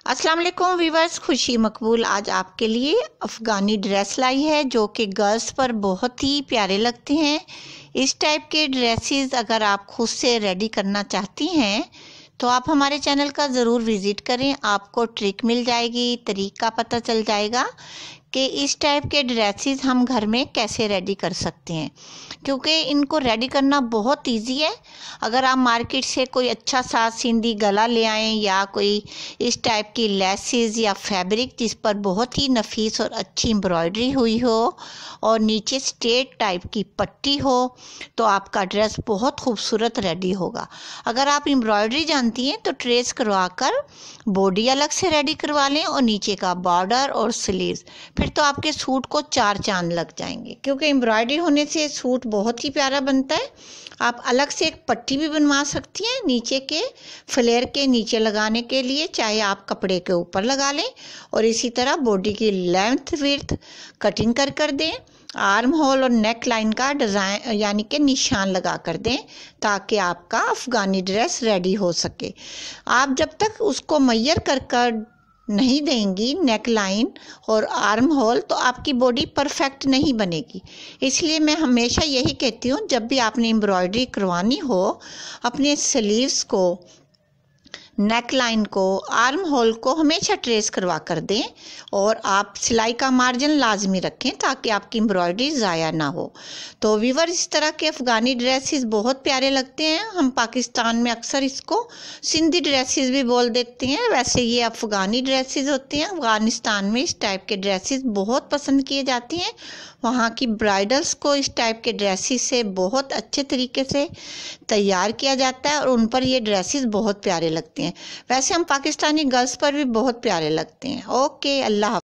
अस्सलाम वालेकुम वीवर्स, खुशी मकबूल आज आपके लिए अफ़गानी ड्रेस लाई है जो कि गर्ल्स पर बहुत ही प्यारे लगते हैं। इस टाइप के ड्रेसेस अगर आप खुद से रेडी करना चाहती हैं तो आप हमारे चैनल का ज़रूर विज़िट करें। आपको ट्रिक मिल जाएगी, तरीका पता चल जाएगा कि इस टाइप के ड्रेसेस हम घर में कैसे रेडी कर सकते हैं, क्योंकि इनको रेडी करना बहुत इजी है। अगर आप मार्केट से कोई अच्छा सा सिंधी गला ले आएँ या कोई इस टाइप की लेसेस या फैब्रिक जिस पर बहुत ही नफीस और अच्छी एम्ब्रॉयडरी हुई हो और नीचे स्ट्रेट टाइप की पट्टी हो तो आपका ड्रेस बहुत खूबसूरत रेडी होगा। अगर आप एम्ब्रॉयडरी जानती हैं तो ट्रेस करवा कर बॉडी अलग से रेडी करवा लें और नीचे का बॉर्डर और स्लीव्स, फिर तो आपके सूट को चार चांद लग जाएंगे, क्योंकि एम्ब्रॉयडरी होने से सूट बहुत ही प्यारा बनता है। आप अलग से एक पट्टी भी बनवा सकती हैं नीचे के फ्लेयर के नीचे लगाने के लिए, चाहे आप कपड़े के ऊपर लगा लें और इसी तरह बॉडी की लेंथ विड्थ कटिंग कर दें। आर्म होल और नेक लाइन का डिज़ाइन यानी कि निशान लगा कर दें ताकि आपका अफ़गानी ड्रेस रेडी हो सके। आप जब तक उसको मैयर कर नहीं देंगी नेक लाइन और आर्म होल तो आपकी बॉडी परफेक्ट नहीं बनेगी। इसलिए मैं हमेशा यही कहती हूँ, जब भी आपने एम्ब्रॉयडरी करवानी हो अपने स्लीव्स को, नेक लाइन को, आर्म होल को हमेशा ट्रेस करवा कर दें और आप सिलाई का मार्जिन लाजमी रखें ताकि आपकी एम्ब्रॉयडरी ज़ाया ना हो। तो व्यूअर, इस तरह के अफ़गानी ड्रेसेस बहुत प्यारे लगते हैं। हम पाकिस्तान में अक्सर इसको सिंधी ड्रेसेस भी बोल देते हैं, वैसे ये अफ़गानी ड्रेसेस होते हैं। अफ़गानिस्तान में इस टाइप के ड्रेसेस बहुत पसंद किए जाते हैं। वहाँ की ब्राइडल्स को इस टाइप के ड्रेसेस से बहुत अच्छे तरीके से तैयार किया जाता है और उन पर ये ड्रेसेस बहुत प्यारे लगते हैं। वैसे हम पाकिस्तानी गर्ल्स पर भी बहुत प्यारे लगते हैं। ओके, अल्लाह।